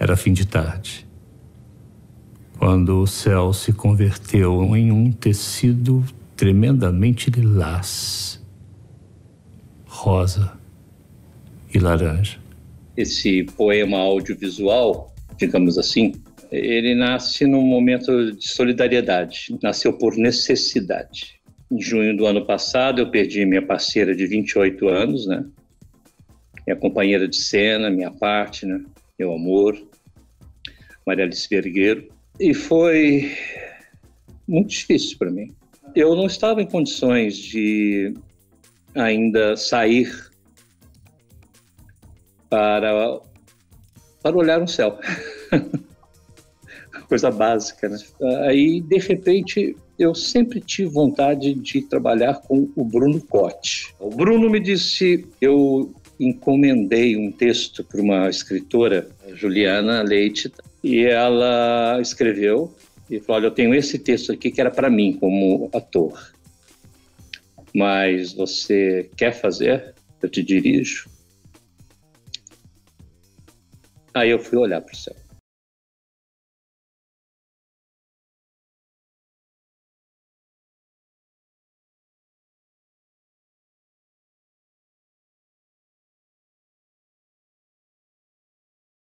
Era fim de tarde, quando o céu se converteu em um tecido tremendamente lilás, rosa e laranja. Esse poema audiovisual, digamos assim, ele nasce num momento de solidariedade, nasceu por necessidade. Em junho do ano passado, eu perdi minha parceira de 28 anos, né? Minha companheira de cena, minha parte, né? Meu amor, Maria Alice Vergueiro. E foi muito difícil para mim. Eu não estava em condições de ainda sair para olhar no céu. Coisa básica, né? Aí, de repente, eu sempre tive vontade de trabalhar com o Bruno Cotti. O Bruno me disse, eu encomendei um texto para uma escritora, Juliana Leite, e ela escreveu e falou, olha, eu tenho esse texto aqui que era para mim como ator, mas você quer fazer? Eu te dirijo. Aí eu fui olhar para o céu.